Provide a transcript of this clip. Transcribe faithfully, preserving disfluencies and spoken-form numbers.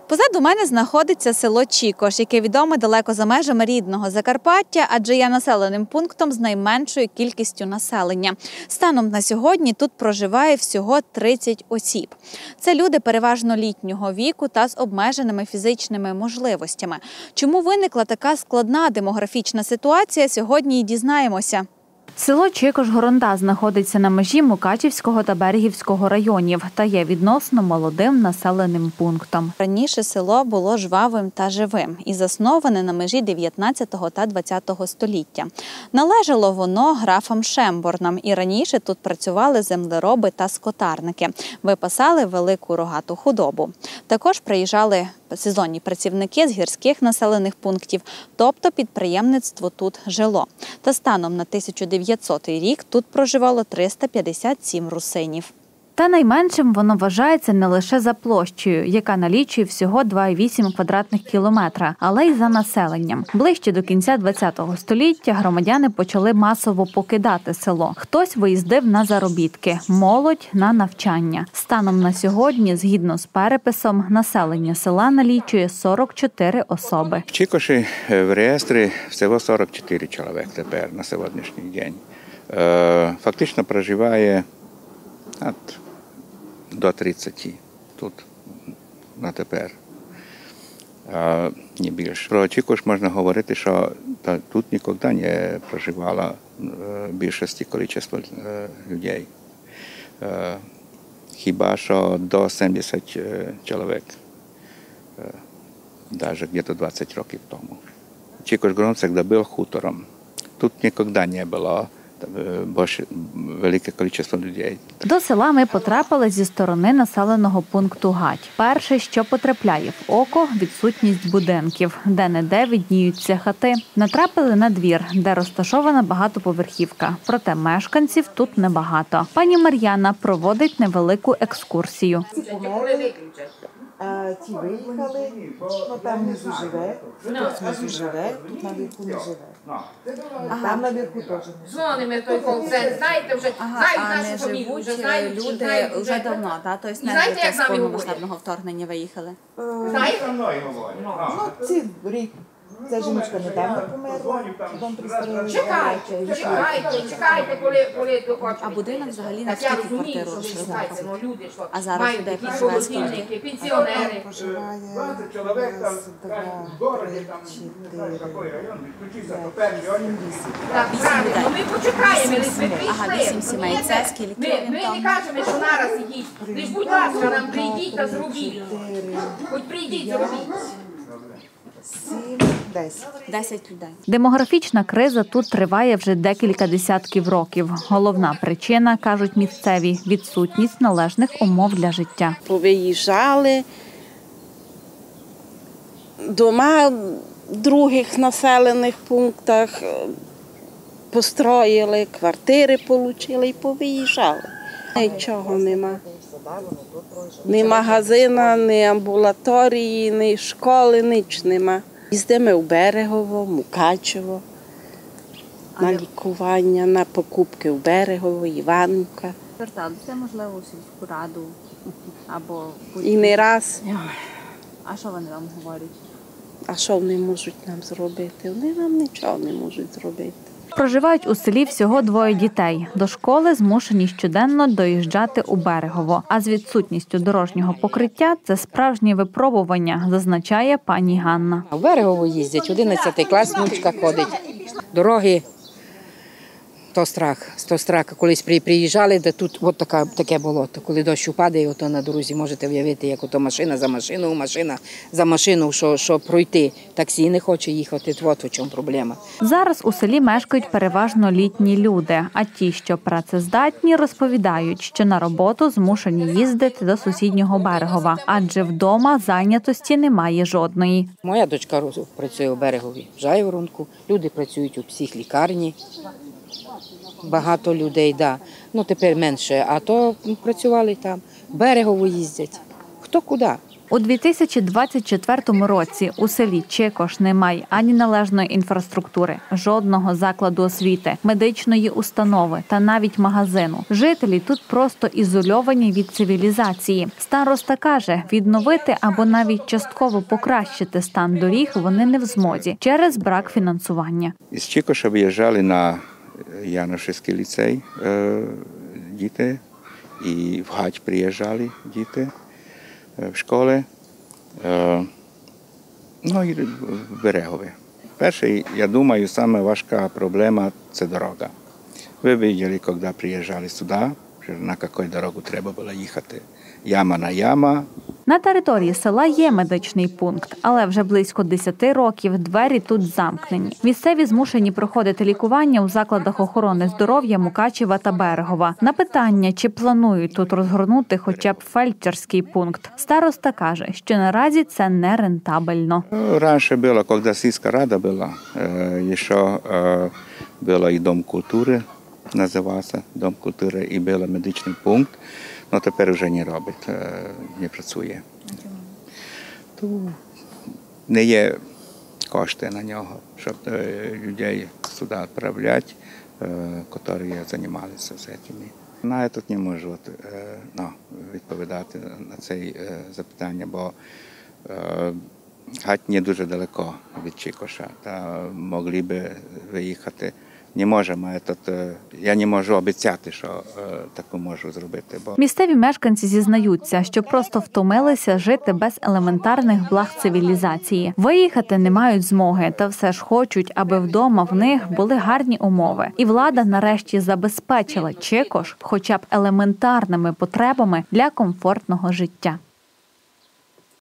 Позаду мене знаходиться село Чікош, яке відоме далеко за межами рідного Закарпаття, адже є населеним пунктом з найменшою кількістю населення. Станом на сьогодні тут проживає всього тридцять осіб. Це люди переважно літнього віку та з обмеженими фізичними можливостями. Чому виникла така складна демографічна ситуація, сьогодні і дізнаємося. Село Чікош-Горонда знаходиться на межі Мукачівського та Берегівського районів та є відносно молодим населеним пунктом. Раніше село було жвавим та живим і засноване на межі дев'ятнадцятого та двадцятого століття. Належало воно графам Шемборнам і раніше тут працювали землероби та скотарники, випасали велику рогату худобу. Також приїжджали сезонні працівники з гірських населених пунктів, тобто підприємництво тут жило. Та станом на тисяча дев'ятсотий рік тут проживало триста п'ятдесят сім русинів. Та найменшим воно вважається не лише за площею, яка налічує всього два цілих вісім квадратних кілометра, але й за населенням. Ближче до кінця двадцятого століття громадяни почали масово покидати село. Хтось виїздив на заробітки, молодь – на навчання. Станом на сьогодні, згідно з переписом, населення села налічує сорок чотири особи. В Чікоші в реєстрі всього сорок чотири чоловік тепер на сьогоднішній день. Фактично проживає от до тридцяти тут на тепер, а не більше. Про Чікош можна говорити, що тут ніколи не проживало більшості кількість людей. Хіба що до сімдесят чоловік, навіть десь двадцять років тому. Чікош-Горонда завжди був хутором. Тут ніколи не було велике кількість людей. До села ми потрапили зі сторони населеного пункту Гать. Перше, що потрапляє в око – відсутність будинків, де-не-де видніються хати. Натрапили на двір, де розташована багатоповерхівка. Проте мешканців тут небагато. Пані Мар'яна проводить невелику екскурсію. А ті виїхали, ну там внизу живе, хтось внизу живе, тут наверху не живе. Там наверху теж не живе. Дзвонимо той концерт, знаєте, вже знають нашу фамілію, вже знають, люди знають, вже давно, так? Тобто не знаєте, як з нам повномасштабного вторгнення виїхали? знаєте? Ну, ці рік. Ця жіночка недавно померла, дом пристроїли. Чекайте, чекайте, чекайте, коли, коли до хочете. А будинок взагалі на Так я скільки розумію, квартир що ви розрахований? чекаєте, ну люди, що А зараз мають людей такі проживає скільки? холодильники, пенсіонери. Проживає раз, два, три, чотири, п'ять, сім, вісім. Так, правильно, ну ми почекаємо, ми прийшли. Ага, вісім сімей. Це скільки? Ми, ми не кажемо, що нараз ідіть. Ви ж, будь ласка, нам прийдіть та зробіть. Хоч прийдіть, зробіть. Сім, десять. Десять людей. Демографічна криза тут триває вже декілька десятків років. Головна причина, кажуть місцеві, відсутність належних умов для життя. Повиїжджали, дома в других населених пунктах построїли, квартири отримали і повиїжджали. Нічого нема. Ні магазина, ні амбулаторії, ні школи, ніч нема. Їздимо в Берегово, Мукачево, на лікування, на покупки в Берегово, Іванівка. Зверталися, можливо, у сільську раду або... І не раз. А що вони вам говорять? А що вони можуть нам зробити? Вони нам нічого не можуть зробити. Проживають у селі всього двоє дітей. До школи змушені щоденно доїжджати у Берегово. А з відсутністю дорожнього покриття – це справжнє випробування, зазначає пані Ганна. В Берегово їздять, одинадцятий клас, внучка ходить. Дороги – то страх, то страх. Колись приїжджали, де тут от така, таке болото. Коли дощ упаде, ото на дорозі можете уявити, як ото машина за машиною, машина за машину, що, що пройти. Таксі не хоче їхати, от у чому проблема. Зараз у селі мешкають переважно літні люди, а ті, що працездатні, розповідають, що на роботу змушені їздити до сусіднього Берегова, адже вдома зайнятості немає жодної. Моя дочка працює у Берегові, в Жайворонку, люди працюють у психлікарні. Багато людей, да. Ну тепер менше, а то працювали там. В Берегово їздять. Хто куди? У дві тисячі двадцять четвертому році у селі Чикош немає ані належної інфраструктури, жодного закладу освіти, медичної установи та навіть магазину. Жителі тут просто ізольовані від цивілізації. Староста каже, відновити або навіть частково покращити стан доріг вони не в змозі через брак фінансування. Із Чикоша виїжджали на Яношевський ліцей е, діти, і в Гать приїжджали діти в школи, е, ну і в Берегове. Перше, я думаю, саме важка проблема – це дорога. Ви бачили, коли приїжджали сюди, на яку дорогу треба було їхати. Яма на яма. На території села є медичний пункт, але вже близько десяти років двері тут замкнені. Місцеві змушені проходити лікування у закладах охорони здоров'я Мукачева та Берегова. На питання, чи планують тут розгорнути хоча б фельдшерський пункт, староста каже, що наразі це не рентабельно. Раніше було, коли сільська рада була, ще був і Дом культури, називався Дом культури, і був медичний пункт. Ну, тепер вже не робить, не працює. То не є кошти на нього, щоб людей сюди відправляти, які займалися цим. Ну, я тут не можу ну, відповідати на це запитання, бо Гать не дуже далеко від Чикоша, та могли б виїхати. Не можемо, я не можу обіцяти, що таку можу зробити. Бо... Місцеві мешканці зізнаються, що просто втомилися жити без елементарних благ цивілізації. Виїхати не мають змоги, та все ж хочуть, аби вдома в них були гарні умови. І влада нарешті забезпечила Чикош хоча б елементарними потребами для комфортного життя.